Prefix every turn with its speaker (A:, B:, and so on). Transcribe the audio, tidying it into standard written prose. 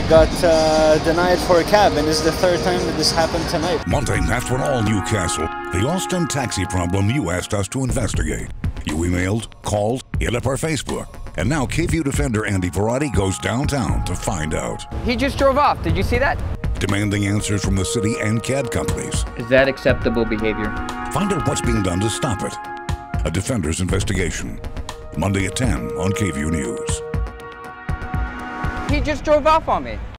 A: got denied for a cab, and this is the third time that this happened tonight.
B: Monday, after all Newcastle, the Austin taxi problem you asked us to investigate. You emailed, called, hit up our Facebook, and now KVUE Defender Andy Verratti goes downtown to find out.
C: He just drove off. Did you see that?
B: Demanding answers from the city and CAD companies.
C: Is that acceptable behavior?
B: Find out what's being done to stop it. A Defender's investigation. Monday at 10 on KVUE News.
C: He just drove off on me.